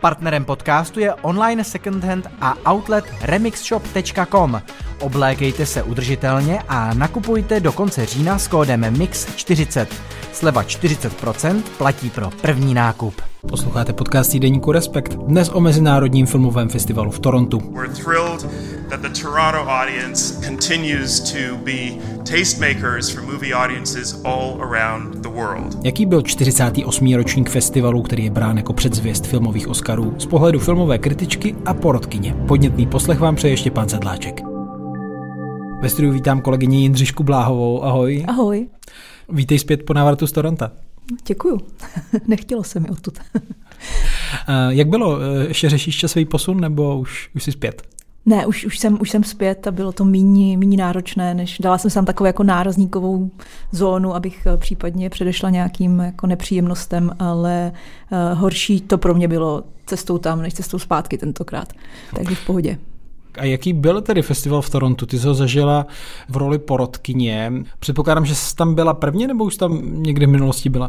Partnerem podcastu je online secondhand a outlet remixshop.com. Oblékejte se udržitelně a nakupujte do konce října s kódem MIX40. Sleva 40% platí pro první nákup. Posloucháte podcast týdeníku Respekt, dnes o Mezinárodním filmovém festivalu v Torontu. We're thrilled that the Toronto audience continues to be tastemakers for movie audiences all around the world. Jaký byl 48. ročník festivalu, který je brán jako předzvěst filmových Oscarů z pohledu filmové kritičky a porotkyně? Podnětný poslech vám přeje Štěpán Sedláček. Ve studiu vítám kolegyni Jindřišku Bláhovou. Ahoj. Ahoj. Vítej zpět po návratu z Toronta. Děkuju. Nechtělo se mi odtud. Jak bylo? Ještě řešíš časový posun, nebo už jsi zpět? Ne, už jsem zpět a bylo to méně náročné, než dala jsem tam takovou jako nárazníkovou zónu, abych případně předešla nějakým jako nepříjemnostem, ale horší to pro mě bylo cestou tam, než cestou zpátky tentokrát. Takže v pohodě. A jaký byl tedy festival v Torontu? Ty jsi ho zažila v roli porotkyně. Předpokládám, že jsi tam byla prvně, nebo už tam někde v minulosti byla?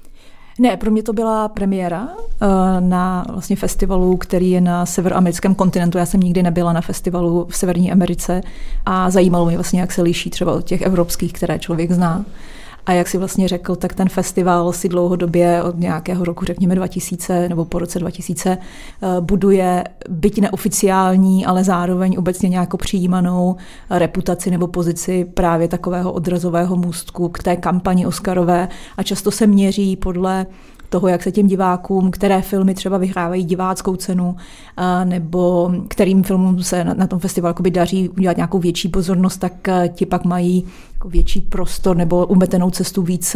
Ne, pro mě to byla premiéra na vlastně festivalu, který je na severoamerickém kontinentu. Já jsem nikdy nebyla na festivalu v Severní Americe a zajímalo mě vlastně, jak se liší třeba od těch evropských, které člověk zná. A jak si vlastně řekl, tak ten festival si dlouhodobě od nějakého roku, řekněme 2000 nebo po roce 2000, buduje byť neoficiální, ale zároveň obecně nějakou přijímanou reputaci nebo pozici právě takového odrazového můstku k té kampani oscarové a často se měří podle toho, jak se těm divákům, které filmy třeba vyhrávají diváckou cenu, nebo kterým filmům se na tom festivalu daří udělat nějakou větší pozornost, tak ti pak mají jako větší prostor nebo umetenou cestu víc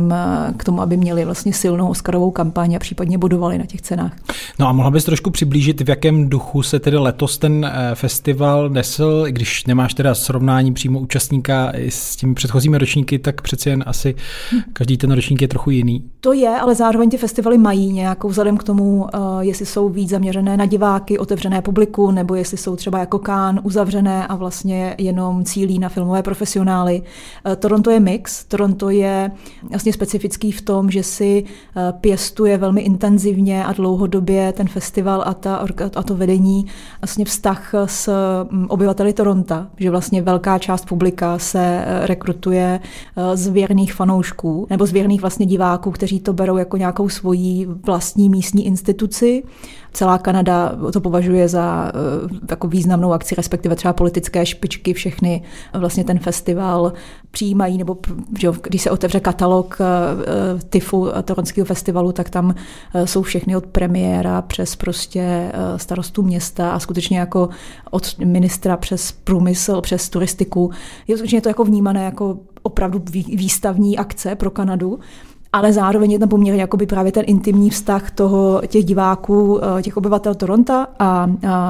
k tomu, aby měli vlastně silnou oscarovou kampaň a případně bodovali na těch cenách. No a mohla bys trošku přiblížit, v jakém duchu se tedy letos ten festival nesl, i když nemáš teda srovnání přímo účastníka s těmi předchozími ročníky, tak přeci jen asi každý ten ročník je trochu jiný. To je, ale zároveň ty festivaly mají nějakou vzhledem k tomu, jestli jsou víc zaměřené na diváky, otevřené publiku, nebo jestli jsou třeba jako Cannes uzavřené a vlastně jenom cílí na filmové profesionály. Toronto je mix. Toronto je vlastně specifický v tom, že si pěstuje velmi intenzivně a dlouhodobě ten festival a to vedení vlastně vztah s obyvateli Toronta, že vlastně velká část publika se rekrutuje z věrných fanoušků nebo z věrných vlastně diváků, kteří to berou jako nějakou svoji vlastní místní instituci. Celá Kanada to považuje za jako významnou akci, respektive třeba politické špičky všechny vlastně ten festival přijímají, nebo že, když se otevře katalog TIFFu Toronského festivalu, tak tam jsou všechny od premiéra přes prostě starostu města a skutečně jako od ministra přes průmysl, přes turistiku. Je skutečně to jako vnímané jako opravdu výstavní akce pro Kanadu. Ale zároveň je tam poměrně jakoby právě ten intimní vztah těch diváků, těch obyvatel Toronta a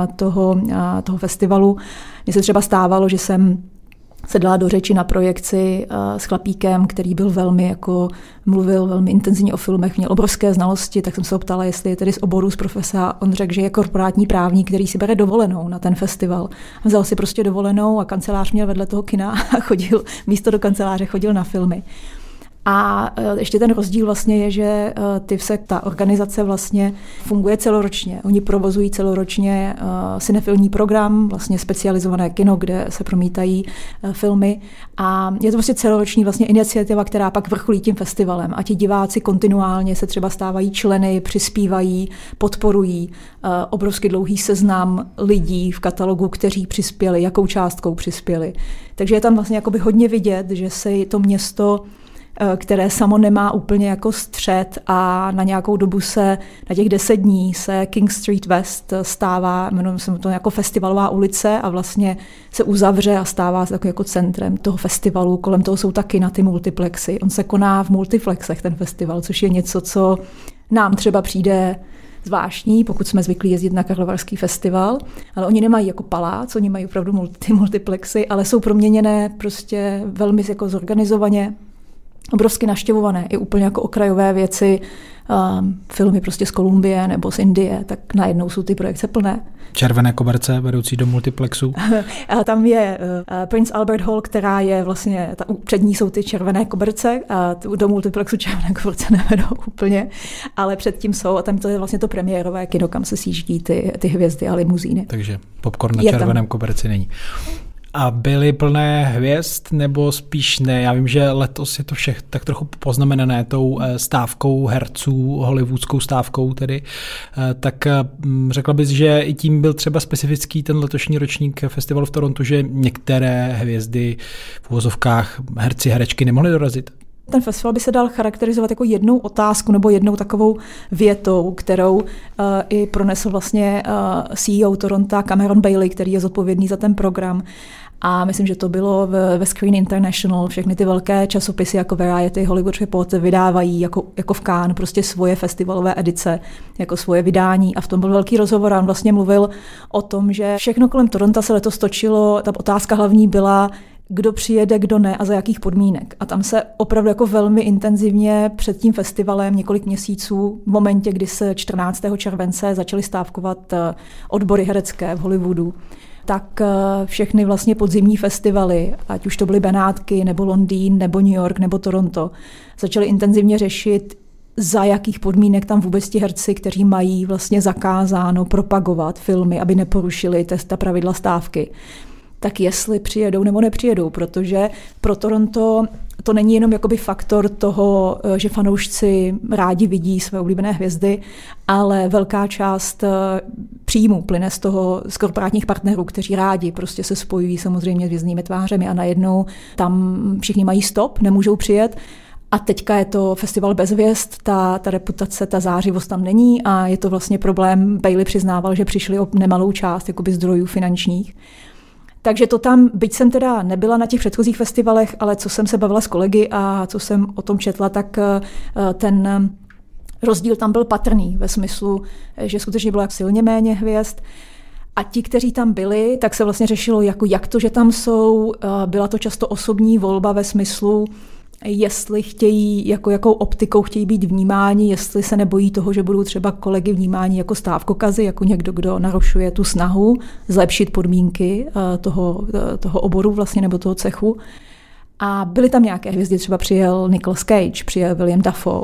toho festivalu. Mně se třeba stávalo, že jsem se dala do řeči na projekci s chlapíkem, který byl mluvil velmi intenzivně o filmech, měl obrovské znalosti, tak jsem se ho ptala, jestli je tedy z oboru, z profesa. On řekl, že je korporátní právník, který si bere dovolenou na ten festival. Vzal si prostě dovolenou a kancelář měl vedle toho kina a místo do kanceláře chodil na filmy. A ještě ten rozdíl vlastně je, že ta organizace vlastně funguje celoročně. Oni provozují celoročně cinefilmní program, vlastně specializované kino, kde se promítají filmy. A je to vlastně celoroční vlastně iniciativa, která pak vrcholí tím festivalem. A ti diváci kontinuálně se třeba stávají členy, přispívají, podporují obrovský dlouhý seznam lidí v katalogu, kteří přispěli, jakou částkou přispěli. Takže je tam vlastně jakoby hodně vidět, že se to město, které samo nemá úplně jako střed a na nějakou dobu na těch 10 dní se King Street West stává, jmenuje se to jako festivalová ulice a vlastně se uzavře a stává se jako centrem toho festivalu. Kolem toho jsou taky na ty multiplexy. On se koná v multiplexech ten festival, což je něco, co nám třeba přijde zvláštní, pokud jsme zvyklí jezdit na Karlovarský festival, ale oni nemají jako palác, oni mají opravdu multiplexy, ale jsou proměněné prostě velmi jako zorganizovaně, obrovsky navštěvované, i úplně jako okrajové věci, filmy prostě z Kolumbie nebo z Indie, tak najednou jsou ty projekce plné. Červené koberce vedoucí do multiplexu. A tam je Prince Albert Hall, která je vlastně, před ní jsou ty červené koberce a do multiplexu červené koberce nevedou úplně, ale předtím jsou a tam to je vlastně to premiérové kino, kam se sjíždí ty hvězdy a limuzíny. Takže popcorn na červeném koberci není. A byly plné hvězd, nebo spíš ne? Já vím, že letos je to všech tak trochu poznamenané tou stávkou herců, hollywoodskou stávkou tedy. Tak řekla bys, že i tím byl třeba specifický ten letošní ročník festivalu v Torontu, že některé hvězdy v uvozovkách herci, herečky nemohly dorazit? Ten festival by se dal charakterizovat jako jednou otázku nebo jednou takovou větou, kterou i pronesl vlastně CEO Toronto Cameron Bailey, který je zodpovědný za ten program. A myslím, že to bylo ve Screen International. Všechny ty velké časopisy jako Variety, Hollywood Reporter vydávají jako v Cannes prostě svoje festivalové edice, jako svoje vydání. A v tom byl velký rozhovor a on vlastně mluvil o tom, že všechno kolem Toronto se letos točilo. Ta otázka hlavní byla, kdo přijede, kdo ne a za jakých podmínek. A tam se opravdu jako velmi intenzivně před tím festivalem několik měsíců, v momentě, kdy se 14. července začaly stávkovat odbory herecké v Hollywoodu, tak všechny vlastně podzimní festivaly, ať už to byly Benátky, nebo Londýn, nebo New York, nebo Toronto, začaly intenzivně řešit, za jakých podmínek tam vůbec ti herci, kteří mají vlastně zakázáno propagovat filmy, aby neporušili ta pravidla stávky, tak jestli přijedou nebo nepřijedou, protože pro Toronto to není jenom jakoby faktor toho, že fanoušci rádi vidí své oblíbené hvězdy, ale velká část příjmu plyne z korporátních partnerů, kteří rádi prostě se spojují samozřejmě s hvězdnými tvářemi a najednou tam všichni mají stop, nemůžou přijet. A teďka je to festival bez hvězd, ta reputace, ta zářivost tam není a je to vlastně problém. Bailey přiznával, že přišli o nemalou část jakoby zdrojů finančních. Takže to tam, byť jsem teda nebyla na těch předchozích festivalech, ale co jsem se bavila s kolegy a co jsem o tom četla, tak ten rozdíl tam byl patrný ve smyslu, že skutečně bylo silně méně hvězd. A ti, kteří tam byli, tak se vlastně řešilo, jak to, že tam jsou. Byla to často osobní volba ve smyslu, jestli chtějí, jakou optikou chtějí být vnímáni, jestli se nebojí toho, že budou třeba kolegy vnímáni jako stávkokazy, jako někdo, kdo narušuje tu snahu zlepšit podmínky toho oboru vlastně, nebo toho cechu. A byly tam nějaké hvězdy, třeba přijel Nicolas Cage, přijel William Dafoe,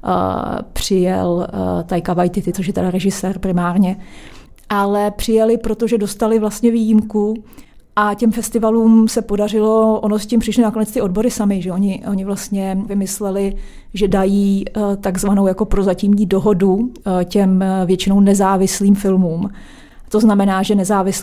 přijel Taika Waititi, což je teda režisér primárně, ale přijeli, protože dostali vlastně výjimku. A těm festivalům se podařilo, s tím přišli nakonec ty odbory sami, že oni vlastně vymysleli, že dají takzvanou jako prozatímní dohodu těm většinou nezávislým filmům. To znamená, že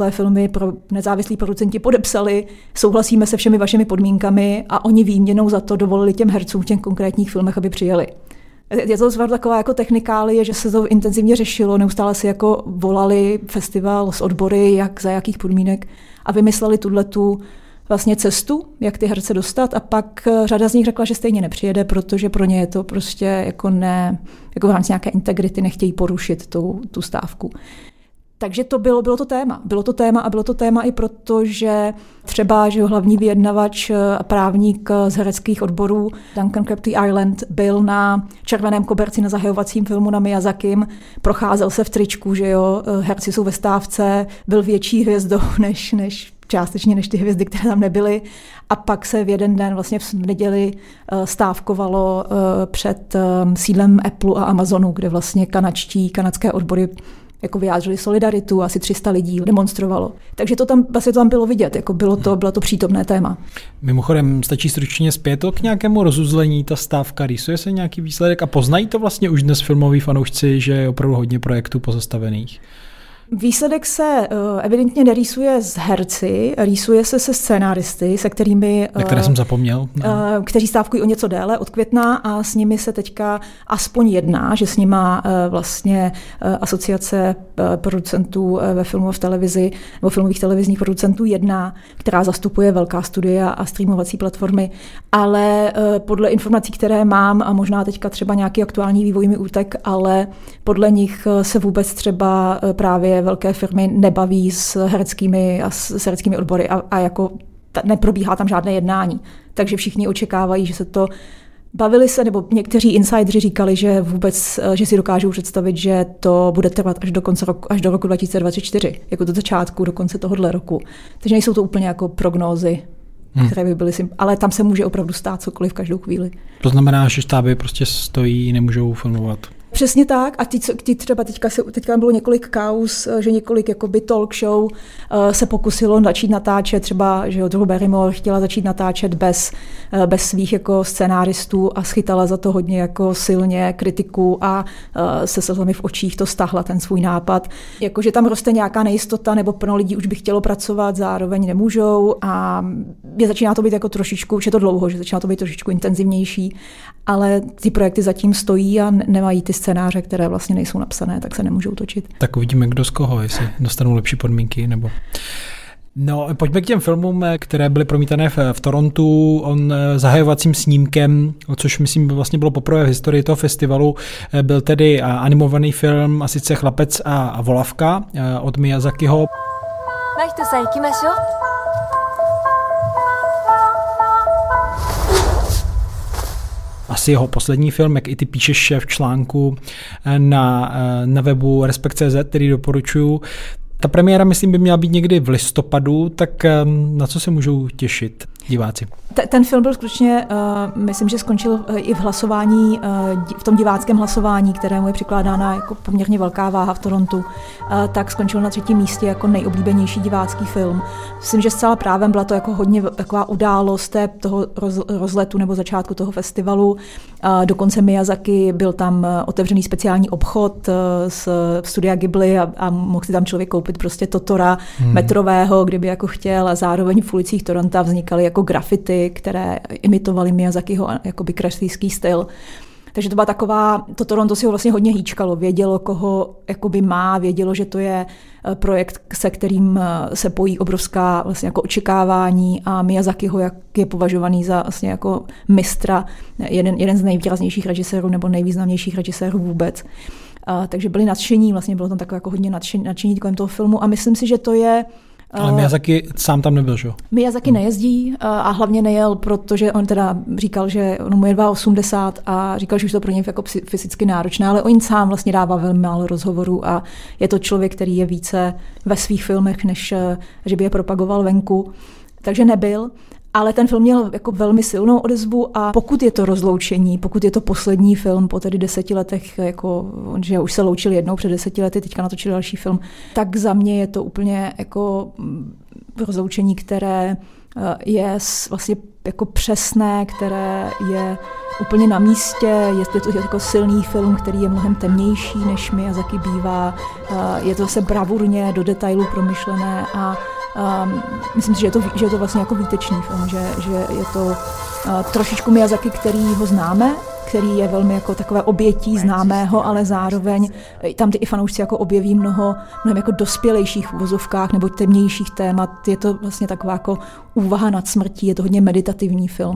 nezávislí producenti podepsali, souhlasíme se všemi vašimi podmínkami a oni výměnou za to dovolili těm hercům v těch konkrétních filmech, aby přijeli. Je to zvlášť taková jako technikálie, že se to intenzivně řešilo, neustále si jako volali festival s odbory, za jakých podmínek a vymysleli tuhletu vlastně cestu, jak ty herce dostat a pak řada z nich řekla, že stejně nepřijede, protože pro ně je to prostě jako v rámci nějaké integrity nechtějí porušit tu stávku. Takže to bylo to téma. Bylo to téma i proto, že třeba že hlavní vyjednavač a právník z hereckých odborů Duncan Crabtree Ireland byl na červeném koberci na zahajovacím filmu na Miyazakim, procházel se v tričku, že jo, herci jsou ve stávce, byl větší hvězdou částečně než ty hvězdy, které tam nebyly. A pak se v jeden den, vlastně v neděli, stávkovalo před sídlem Apple a Amazonu, kde vlastně kanadské odbory jako vyjádřili solidaritu, asi 300 lidí demonstrovalo. Takže to tam bylo vidět, jako bylo to přítomné téma. Mimochodem, stačí stručně zpět k nějakému rozuzlení ta stávka, rýsuje se nějaký výsledek a poznají to vlastně už dnes filmoví fanoušci, že je opravdu hodně projektů pozastavených? Výsledek se evidentně nerýsuje s herci, rýsuje se scénáristy, se kterými... Na které jsem zapomněl. No. Kteří stávkují o něco déle od května a s nimi se teďka aspoň jedná, že s nima vlastně asociace producentů ve filmu a v televizi, nebo filmových televizních producentů jedná, která zastupuje velká studia a streamovací platformy, ale podle informací, které mám a možná teďka třeba nějaký aktuální vývoj mi útek, ale podle nich se vůbec třeba právě velké firmy nebaví s hereckými odbory a jako neprobíhá tam žádné jednání. Takže všichni očekávají, že se to Bavili se, nebo někteří insideri říkali, že vůbec, že si dokážou představit, že to bude trvat až do konce roku, až do roku 2024, jako do začátku, do konce tohohle roku. Takže nejsou to úplně jako prognózy, které by byly, ale tam se může opravdu stát cokoliv každou chvíli. To znamená, že štáby prostě stojí, nemůžou filmovat. Přesně tak. A ty třeba teďka bylo několik kauz, že několik jakoby talk show se pokusilo začít natáčet, třeba, že Drew Barrymore chtěla začít natáčet bez svých jako scenáristů a schytala za to hodně jako silně kritiku a se slzami v očích to stáhla ten svůj nápad. Jakože tam roste nějaká nejistota, nebo plno lidí už by chtělo pracovat, zároveň nemůžou a začíná to být jako trošičku, už je to dlouho, že začíná to být trošičku intenzivnější, ale ty projekty zatím stojí a nemají ty scénáře, které vlastně nejsou napsané, tak se nemůžou točit. Tak uvidíme, kdo z koho, jestli dostanou lepší podmínky, nebo... No, pojďme k těm filmům, které byly promítané v Torontu. On zahajovacím snímkem, což myslím vlastně bylo poprvé v historii toho festivalu, byl tedy animovaný film, a sice Chlapec a volavka od Miyazakiho. Asi jeho poslední film, jak i ty píšeš v článku na webu Respekt.cz, který doporučuju. Ta premiéra, myslím, by měla být někdy v listopadu, tak na co se můžou těšit diváci? Ten film byl skutečně, myslím, že skončil i v hlasování, v tom diváckém hlasování, kterému je přikládána jako poměrně velká váha v Torontu, tak skončil na 3. místě jako nejoblíbenější divácký film. Myslím, že zcela právem byla to jako hodně taková událost toho rozletu nebo začátku toho festivalu. Dokonce Miyazaki byl tam otevřený speciální obchod z studia Ghibli a mohl si tam člověk koupit prostě Totora metrového, kdyby jako chtěl, a zároveň v ulicích Toronta vznikaly jako grafity, které imitovaly Miyazakiho jakoby kreslířský styl. Takže to byla taková, to Toronto si ho vlastně hodně hýčkalo, vědělo, koho jakoby má, vědělo, že to je projekt, se kterým se pojí obrovská vlastně jako očekávání a Miyazakiho je považovaný za vlastně jako mistra, jeden z nejvýraznějších režisérů nebo nejvýznamnějších režisérů vůbec. Takže byli nadšení, vlastně bylo tam takové jako hodně nadšení kolem toho filmu a myslím si, že to je... Ale Miyazaki sám tam nebyl, že jo? Miyazaki nejezdí a hlavně nejel, protože on teda říkal, že on mu je 82 a říkal, že už to pro něj jako fyzicky náročné, ale on sám vlastně dává velmi málo rozhovorů a je to člověk, který je více ve svých filmech, než že by je propagoval venku. Takže nebyl. Ale ten film měl jako velmi silnou odezvu a pokud je to rozloučení, pokud je to poslední film po tedy 10 letech, jako, že už se loučili jednou před 10 lety, teďka natočili další film, tak za mě je to úplně jako rozloučení, které je vlastně jako přesné, které je úplně na místě, je to jako silný film, který je mnohem temnější, než Miyazaki bývá, je to zase bravurně do detailu promyšlené a myslím si, že je to vlastně jako výtečný film, že je to trošičku Miyazaki, který ho známe, který je velmi jako takové obětí známého, ale zároveň tam ty i fanoušci jako objeví mnohem jako dospělejších uvozovkách nebo temnějších témat. Je to vlastně taková jako úvaha nad smrtí, je to hodně meditativní film.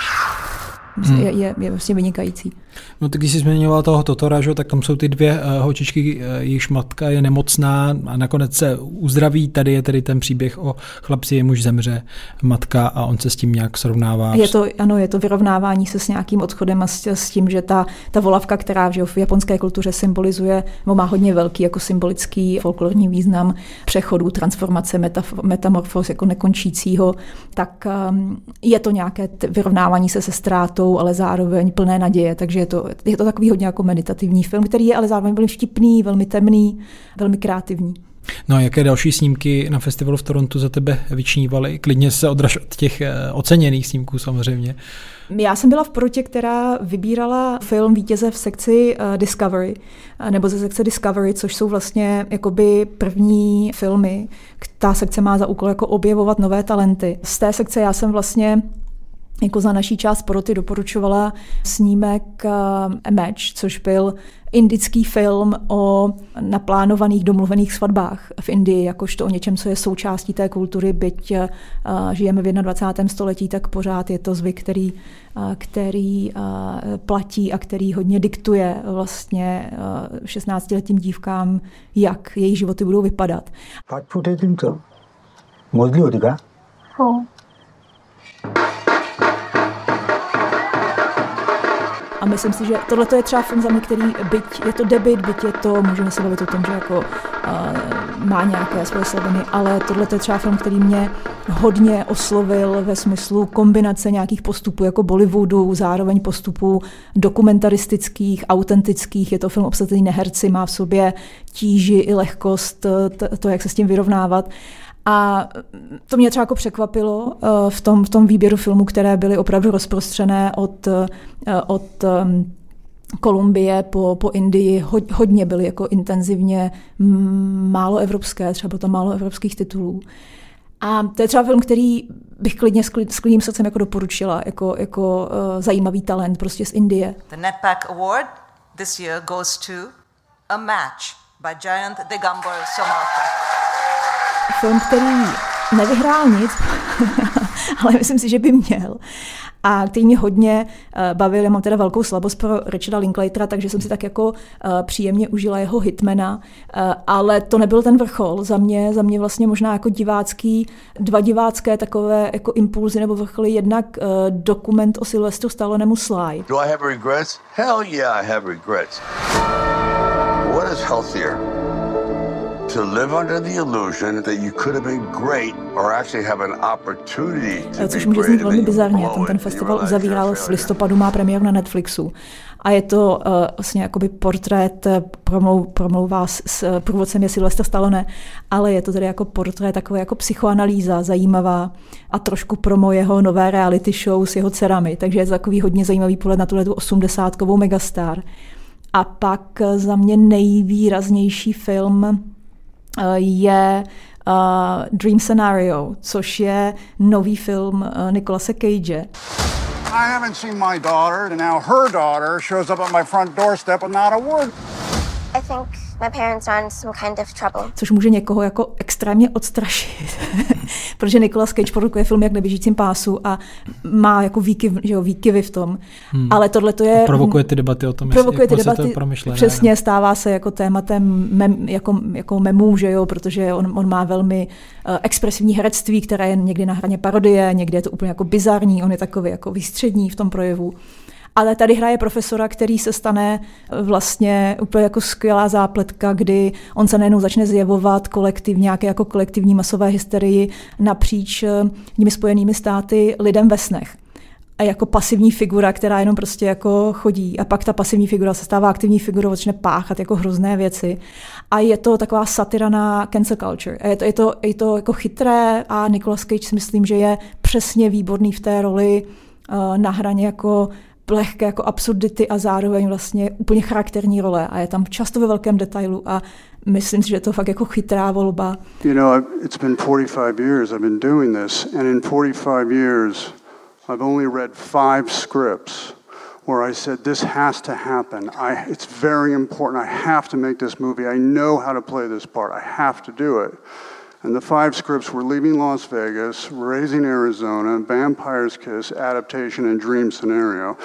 Je vlastně vynikající. No tak když jsi zmiňoval toho Totora, že, tak tam jsou ty dvě holčičky, jejichž matka je nemocná a nakonec se uzdraví. Tady je tedy ten příběh o chlapci, jemuž zemře matka a on se s tím nějak srovnává. Je to vyrovnávání se s nějakým odchodem a s tím, že ta volavka, která v japonské kultuře symbolizuje, má hodně velký jako symbolický folklorní význam přechodu, transformace, metamorfóz jako nekončícího, tak je to nějaké vyrovnávání se ztrátou, ale zároveň plné naděje, takže je to takový hodně jako meditativní film, který je ale zároveň velmi vtipný, velmi temný, velmi kreativní. No a jaké další snímky na festivalu v Torontu za tebe vyčnívaly? Klidně se odraž od těch oceněných snímků samozřejmě. Já jsem byla v porotě, která vybírala film vítěze v sekci Discovery, nebo ze sekce Discovery, což jsou vlastně jakoby první filmy. Ta sekce má za úkol jako objevovat nové talenty. Z té sekce já jsem vlastně jako za naší část poroty doporučovala snímek A Match, což byl indický film o naplánovaných domluvených svatbách v Indii, jakožto o něčem, co je součástí té kultury, byť žijeme v 21. století, tak pořád je to zvyk, který platí a který hodně diktuje vlastně 16letým dívkám, jak jejich životy budou vypadat. A myslím si, že tohle je třeba film za mě, který byť je to debut, byť je to, můžeme se bavit o tom, že jako má nějaké svoje slabiny, ale tohle je třeba film, který mě hodně oslovil ve smyslu kombinace nějakých postupů jako Bollywoodu, zároveň postupů dokumentaristických, autentických. Je to film obsazený neherci, má v sobě tíži i lehkost, to, jak se s tím vyrovnávat. A to mě třeba jako překvapilo v tom výběru filmů, které byly opravdu rozprostřené od Kolumbie po Indii, hodně byly jako intenzivně málo evropské, třeba tam málo evropských titulů. A to je třeba film, který bych klidně s klidným srdcem jako doporučila, jako zajímavý talent prostě z Indie. The NetPac Award this year goes to A Match by Giant Digambar Somalka. Film, který nevyhrál nic, ale myslím si, že by měl. A který mě hodně bavil. Já mám teda velkou slabost pro Richarda Linklatera, takže jsem si tak jako příjemně užila jeho Hitmana, ale to nebyl ten vrchol. Za mě vlastně možná jako dva divácké takové jako impulzy nebo vrcholy, jednak dokument o Sylvesteru Stallonemu Sly. Do I have regrets? Hell yeah, I have regrets. What is healthier? To live under the illusion that you could have been great or actually have an opportunity to be great. Což může znít velmi bizarně. Ten festival uzavíral v listopadu, má premiéru na Netflixu. A je to vlastně jakoby portrét, promlouvá s průvodcem je Sylvester Stallone, ale je to tedy jako portrét, takové jako psychoanalýza zajímavá a trošku promo jeho nové reality show s jeho dcerami. Takže je to takový hodně zajímavý pohled na tuhletu 80kovou megastar. A pak za mě nejvýraznější film je Dream Scenario, což je nový film Nicolase Cage. I haven't seen my daughter, and now her daughter shows up at my front doorstep with not a word. I think my parents are in some kind of trouble. Což může někoho jako extrémně odstrašit, protože Nicolas Cage produkuje film jak na běžícím pásu a má jako výkyvy v tom. Ale tohle to je... Provokuje ty debaty o tom, provokuje ty debaty, to je promyšlené. Přesně, stává se jako tématem jako memů, že jo, protože on má velmi expresivní herectví, které je někdy na hraně parodie, někdy je to úplně jako bizarní, on je takový jako výstřední v tom projevu. Ale tady hraje profesora, který se stane vlastně úplně jako skvělá zápletka, kdy on se najednou začne zjevovat nějaké jako kolektivní masové hysterii napříč nimi spojenými státy lidem ve snech. A jako pasivní figura, která jenom prostě jako chodí. A pak ta pasivní figura se stává aktivní figurou, začne páchat jako hrozné věci. A je to taková satira na cancel culture. A je to jako chytré a Nicolas Cage si myslím, že je přesně výborný v té roli na hraně jako lehké jako absurdity a zároveň vlastně úplně charakterní role a je tam často ve velkém detailu a myslím si, že je to fakt jako chytrá volba. You know, it's been 45 years I've been doing this and in 45 years I've only read 5 scripts where I said this has to happen. It's very important. I have to make this movie. I know how to play this part. I have to do it. And the 5 scripts were Leaving Las Vegas, Raising Arizona, Vampire's Kiss, Adaptation, and Dream Scenario.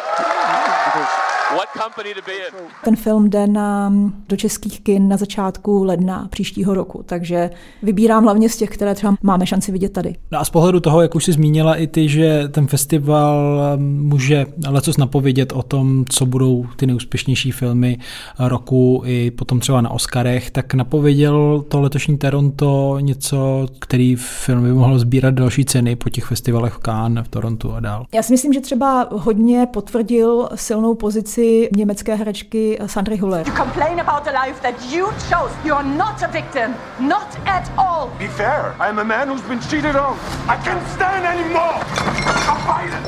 What company to be in? Ten film jde do českých kin na začátku ledna příštího roku, takže vybírám hlavně z těch, které třeba máme šanci vidět tady. No a z pohledu toho, jak už jsi zmínila i ty, že ten festival může lecos napovědět o tom, co budou ty nejúspěšnější filmy roku i potom třeba na Oscarech, tak napověděl to letošní Toronto něco, který film by mohl sbírat další ceny po těch festivalech v Cannes, v Torontu a dál. Já si myslím, že třeba hodně potvrdil silnou pozici německé herečky Sandry Hüller. You complain about the life that you chose. You are not a victim. Not at all. Be fair. I am a man who's been cheated on. I can't stand anymore. I'm fighting.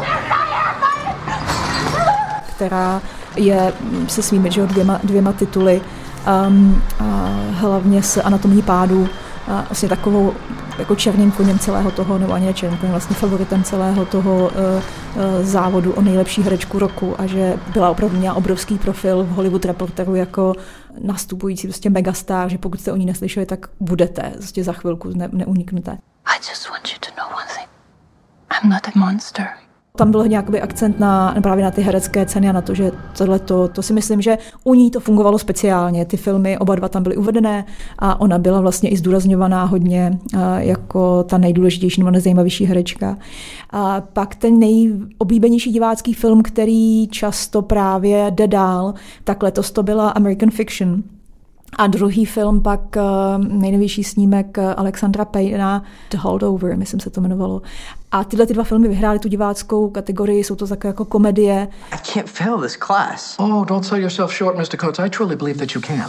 Která je se svými dvěma tituly, hlavně s Anatomí pádu, vlastně takovou jako černým koněm celého toho, nebo ani ne černým koněm, vlastně favoritem celého toho závodu o nejlepší herečku roku a že byla opravdu měla obrovský profil v Hollywood Reporteru jako nastupující prostě megastar, že pokud jste o ní neslyšeli, tak budete, prostě za chvilku neuniknete. I just want you to know one thing. I'm not a monster. Tam byl nějaký akcent právě na ty herecké ceny a na to, že to si myslím, že u ní to fungovalo speciálně. Ty filmy oba dva tam byly uvedené a ona byla vlastně i zdůrazňovaná hodně jako ta nejdůležitější nebo nejzajímavější herečka. A pak ten nejoblíbenější divácký film, který často právě jde dál, tak letos to byla American Fiction. A druhý film pak nejnovější snímek Alexandra Payna, The Holdover, myslím se to jmenovalo. A tyhle dva filmy vyhrály tu diváckou kategorii, jsou to takové jako komedie. I can't fail this class. Oh, don't sell yourself short, Mr. Coates. I truly believe that you can.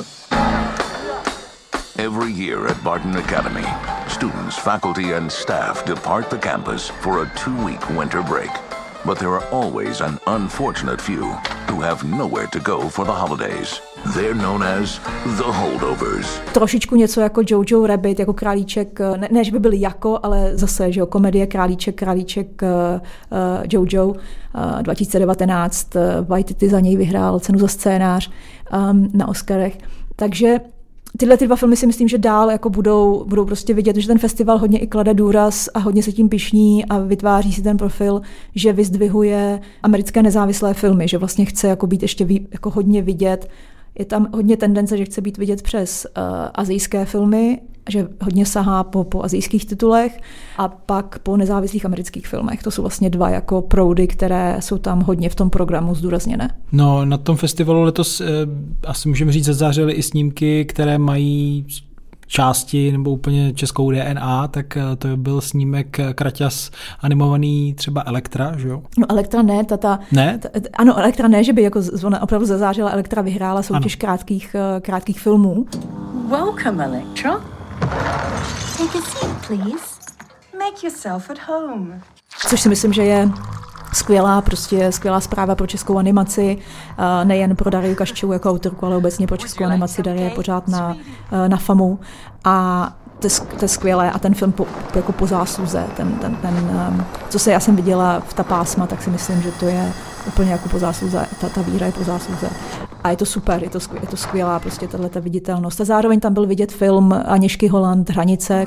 Every year at Barton Academy, students, faculty, and staff depart the campus for a 2-week winter break. But there are always an unfortunate few who have nowhere to go for the holidays. They're known as the holdovers. Trošičku něco jako Jojo Rabbit, jako Králíček, ne že by byli jako, ale zase, že jo, komedie Králíček Jojo 2019. Waititi za něj vyhrál cenu za scénář na Oscarech. Takže tyhle dva filmy si myslím, že dál jako budou prostě vidět, že ten festival hodně i klade důraz a hodně se tím pyšní a vytváří si ten profil, že vyzdvihuje americké nezávislé filmy, že vlastně chce jako být ještě jako hodně vidět. Je tam hodně tendence, že chce být vidět přes asijské filmy, že hodně sahá po asijských titulech a pak po nezávislých amerických filmech. To jsou vlastně dva jako proudy, které jsou tam hodně v tom programu zdůrazněné. No, na tom festivalu letos asi můžeme říct, zazářily i snímky, které mají části nebo úplně českou DNA, tak to byl snímek Kraťas animovaný třeba Elektra, že jo? No Elektra ne, Ne? Ano, Elektra ne, že by jako ona opravdu zazářila, Elektra vyhrála soutěž krátkých filmů. Welcome, Electra. Take a seat, please. Make yourself at home. Což si myslím, že je skvělá zpráva pro českou animaci, nejen pro Dariu Kaščovou jako autorku, ale obecně pro českou animaci. Daria je pořád na FAMu a to je skvělé a ten film jako po zásluze, co já jsem viděla v ta pásma, tak si myslím, že to je úplně jako po zásluze, ta výhra je po zásluze. A je to super, je to skvělá prostě tato viditelnost. A zároveň tam byl vidět film Aněžky Holland Hranice,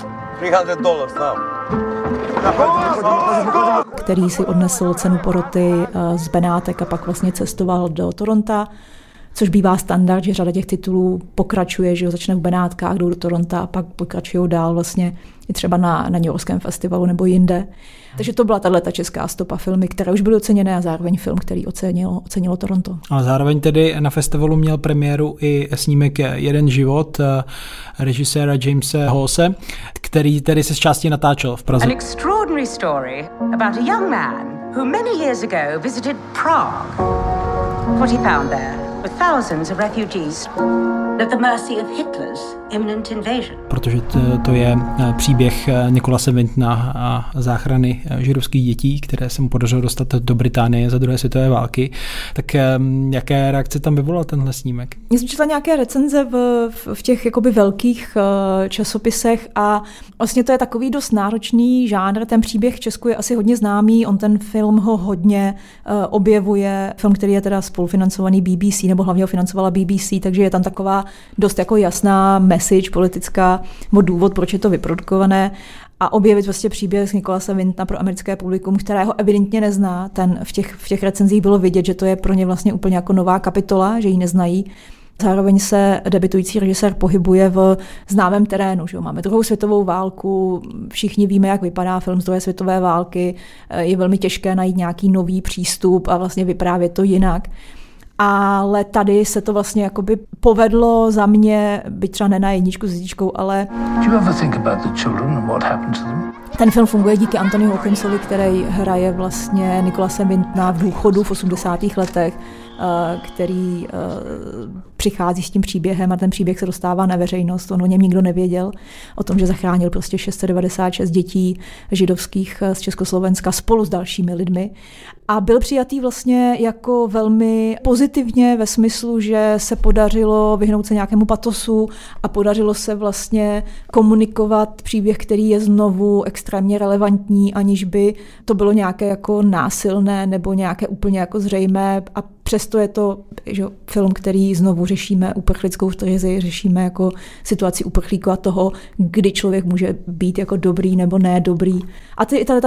který si odnesl cenu poroty z Benátek a pak vlastně cestoval do Toronta, což bývá standard, že řada těch titulů pokračuje, že začne v Benátkách, jdou do Toronta a pak pokračují dál vlastně i třeba na New Yorkském festivalu nebo jinde. Takže to byla tato česká stopa filmy, které už byly oceněné a zároveň film, který ocenilo Toronto. A zároveň tedy na festivalu měl premiéru i snímek Jeden život režiséra Jamese Hawese, který tedy se z části natáčel v Praze. An extraordinary story about a young man who many years ago visited Prague. What he found there with thousands of refugees at the mercy of Hitler's imminent invasion. Protože to je příběh Nikolase Wintona a záchrany židovských dětí, které se mu podařilo dostat do Británie za druhé světové války. Tak jaké reakce tam vyvolal tenhle snímek? Já jsem četla nějaké recenze v těch jakoby velkých časopisech a vlastně to je takový dost náročný žánr. Ten příběh v Česku je asi hodně známý, on ten film ho hodně objevuje. Film, který je teda spolufinancovaný BBC, nebo hlavně ho financovala BBC, takže je tam taková dost jako jasná message politická, důvod, proč je to vyprodukované. A objevit vlastně příběh z Nikolase Wintona pro americké publikum, kterého evidentně nezná. V těch recenzích bylo vidět, že to je pro ně vlastně úplně jako nová kapitola, že ji neznají. Zároveň se debitující režisér pohybuje v známém terénu. Že? Máme druhou světovou válku, všichni víme, jak vypadá film z druhé světové války, je velmi těžké najít nějaký nový přístup a vlastně vyprávět to jinak. Ale tady se to vlastně jakoby povedlo za mě, byť třeba ne na jedničku s jedničkou, ale ten film funguje díky Anthony Hopkinsovi, který hraje vlastně Nikolase Wintona v důchodu v 80. letech, který přichází s tím příběhem a ten příběh se dostává na veřejnost. On o něm nikdo nevěděl, o tom, že zachránil prostě 696 dětí židovských z Československa spolu s dalšími lidmi. A byl přijatý vlastně jako velmi pozitivně ve smyslu, že se podařilo vyhnout se nějakému patosu a podařilo se vlastně komunikovat příběh, který je znovu extrémně relevantní, aniž by to bylo nějaké jako násilné nebo nějaké úplně jako zřejmé. A přesto je to film, který znovu řešíme uprchlickou krizi, řešíme jako situaci uprchlíku a toho, kdy člověk může být jako dobrý nebo ne dobrý. A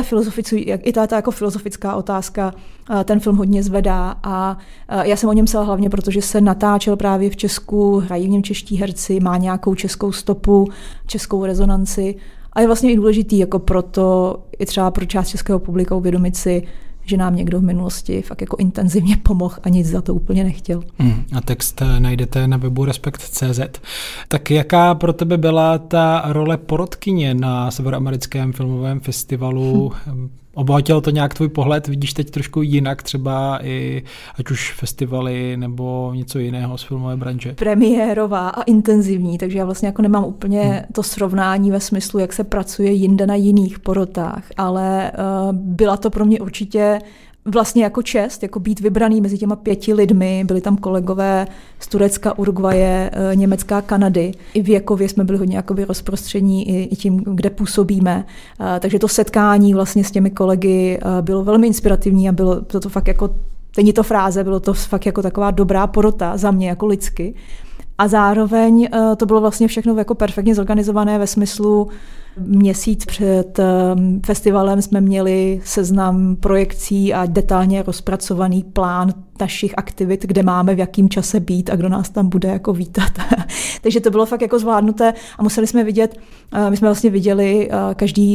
i ta jako filozofická otázka ten film hodně zvedá a já jsem o něm psala hlavně, protože se natáčel právě v Česku, hrají v něm čeští herci, má nějakou českou stopu, českou rezonanci a je vlastně i důležitý jako proto, i třeba pro část českého publika uvědomit si, že nám někdo v minulosti fakt jako intenzivně pomohl a nic za to úplně nechtěl. A text najdete na webu Respekt.cz. Tak jaká pro tebe byla ta role porotkyně na Severoamerickém filmovém festivalu? Obohatilo to nějak tvůj pohled? Vidíš teď trošku jinak třeba i ať už festivaly nebo něco jiného z filmové branže? Premiérová a intenzivní, takže já vlastně jako nemám úplně to srovnání ve smyslu, jak se pracuje jinde na jiných porotách, ale byla to pro mě určitě vlastně jako čest, jako být vybraný mezi těma 5 lidmi, byli tam kolegové z Turecka, Uruguaye, Německa, Kanady. I věkově jsme byli hodně jakoby rozprostření i tím, kde působíme. Takže to setkání vlastně s těmi kolegy bylo velmi inspirativní a bylo to fakt jako, není to fráze, bylo to fakt jako taková dobrá porota za mě jako lidsky. A zároveň to bylo vlastně všechno jako perfektně zorganizované ve smyslu, měsíc před festivalem jsme měli seznam projekcí a detailně rozpracovaný plán našich aktivit, kde máme v jakém čase být a kdo nás tam bude jako vítat. Takže to bylo fakt jako zvládnuté a museli jsme vidět, my jsme vlastně viděli každý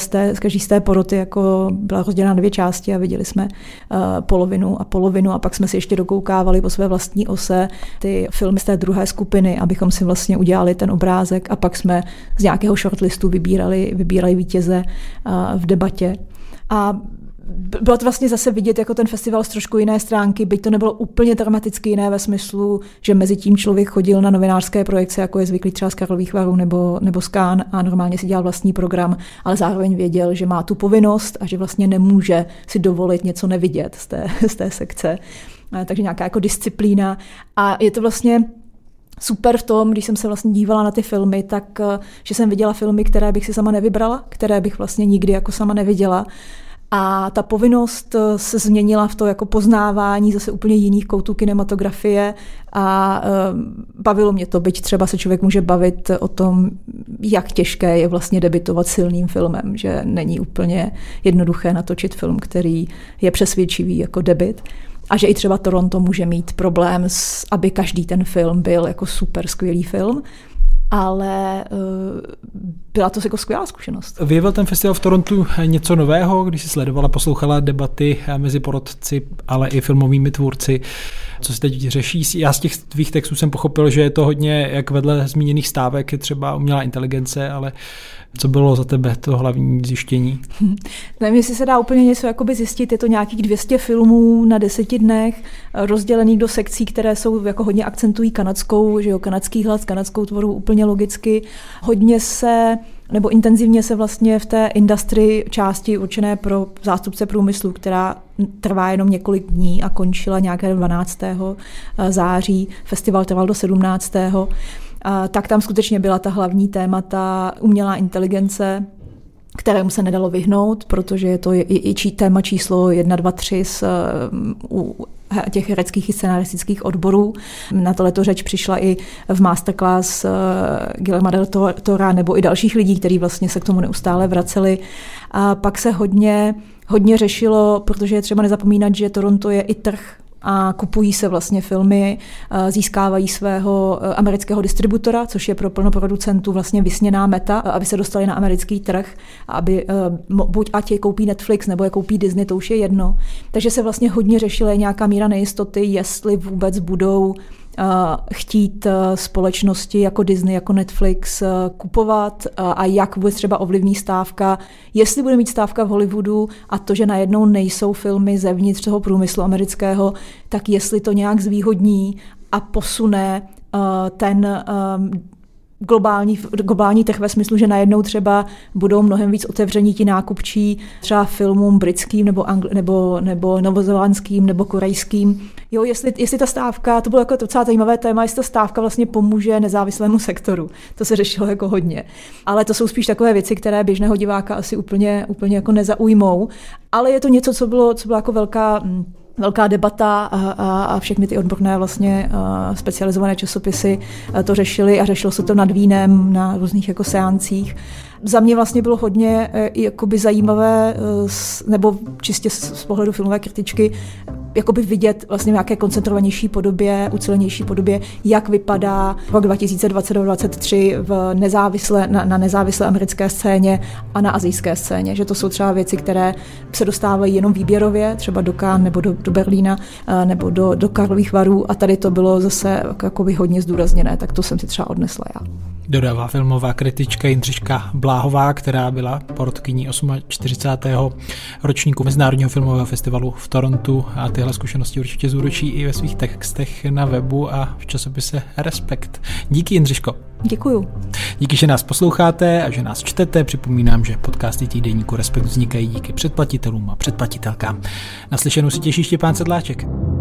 z té poroty jako byla rozdělena na 2 části a viděli jsme polovinu a pak jsme si ještě dokoukávali po své vlastní ose ty filmy z té druhé skupiny, abychom si vlastně udělali ten obrázek a pak jsme z nějakého shortlistu vybírali vítěze v debatě. A bylo to vlastně zase vidět jako ten festival z trošku jiné stránky, byť to nebylo úplně dramaticky jiné ve smyslu, že mezi tím člověk chodil na novinářské projekce, jako je zvyklý třeba z Karlových Varů nebo z Cannes a normálně si dělal vlastní program, ale zároveň věděl, že má tu povinnost a že vlastně nemůže si dovolit něco nevidět z té sekce. Takže nějaká jako disciplína. A je to vlastně super v tom, když jsem se vlastně dívala na ty filmy, tak že jsem viděla filmy, které bych si sama nevybrala, které bych vlastně nikdy jako sama neviděla. A ta povinnost se změnila v to jako poznávání zase úplně jiných koutů kinematografie a bavilo mě to, byť třeba se člověk může bavit o tom, jak těžké je vlastně debitovat silným filmem, že není úplně jednoduché natočit film, který je přesvědčivý jako debit. A že i třeba Toronto může mít problém, aby každý ten film byl jako super skvělý film, ale byla to jako skvělá zkušenost. Vyjevil ten festival v Torontu něco nového, když jsi sledovala, poslouchala debaty mezi porotci, ale i filmovými tvůrci, co se teď řeší? Já z těch tvých textů jsem pochopil, že je to hodně, jak vedle zmíněných stávek, je třeba umělá inteligence, ale co bylo za tebe to hlavní zjištění? Nevím, jestli se dá úplně něco jakoby zjistit, je to nějakých 200 filmů na 10 dnech, rozdělených do sekcí, které jsou jako hodně akcentují kanadskou, že jo, kanadský hlas, kanadskou tvorbu úplně logicky. Hodně se nebo intenzivně se vlastně v té industry části určené pro zástupce průmyslu, která trvá jenom několik dní a končila nějaké 12. září, festival trval do 17. Tak tam skutečně byla ta hlavní témata umělá inteligence, kterému se nedalo vyhnout, protože je to i téma číslo 1, 2, 3 u těch hereckých i scenaristických odborů. Na tohleto řeč přišla i v masterclass Guillerma del Tora nebo i dalších lidí, kteří vlastně se k tomu neustále vraceli. A pak se hodně řešilo, protože je třeba nezapomínat, že Toronto je i trh a kupují se vlastně filmy, získávají svého amerického distributora, což je pro plnoproducentů vlastně vysněná meta, aby se dostali na americký trh, aby buď ať je koupí Netflix, nebo je koupí Disney, to už je jedno. Takže se vlastně hodně řešila nějaká míra nejistoty, jestli vůbec budou chtít společnosti jako Disney, jako Netflix kupovat a jak vůbec třeba ovlivní stávka, jestli bude mít stávka v Hollywoodu a to, že najednou nejsou filmy zevnitř toho průmyslu amerického, tak jestli to nějak zvýhodní a posune ten globální trh ve smyslu, že najednou třeba budou mnohem víc otevření ti nákupčí třeba filmům britským nebo novozélandským nebo korejským. Jo, jestli ta stávka, to bylo jako docela zajímavé téma, jestli ta stávka vlastně pomůže nezávislému sektoru. To se řešilo jako hodně. Ale to jsou spíš takové věci, které běžného diváka asi úplně jako nezaujmou. Ale je to něco, co bylo jako velká velká debata a všechny ty odborné vlastně specializované časopisy to řešily a řešilo se to nad vínem na různých jako seancích. Za mě vlastně bylo hodně jakoby zajímavé, nebo čistě z pohledu filmové kritičky, jakoby vidět vlastně v nějaké koncentrovanější podobě, ucelenější podobě, jak vypadá rok 2022-2023 na nezávislé americké scéně a na asijské scéně. Že to jsou třeba věci, které se dostávají jenom výběrově, třeba do Cannes nebo do Berlína nebo do Karlových Varů, a tady to bylo zase jakoby hodně zdůrazněné, tak to jsem si třeba odnesla já. Dodává filmová kritička Jindřiška Bláhová, která byla porotkyní 48. ročníku Mezinárodního filmového festivalu v Torontu, a tyhle zkušenosti určitě zúročí i ve svých textech na webu a v časopise Respekt. Díky, Jindřiško. Děkuju. Díky, že nás posloucháte a že nás čtete. Připomínám, že podcasty týdeníku Respekt vznikají díky předplatitelům a předplatitelkám. Naslyšenou si těší Štěpán Sedláček.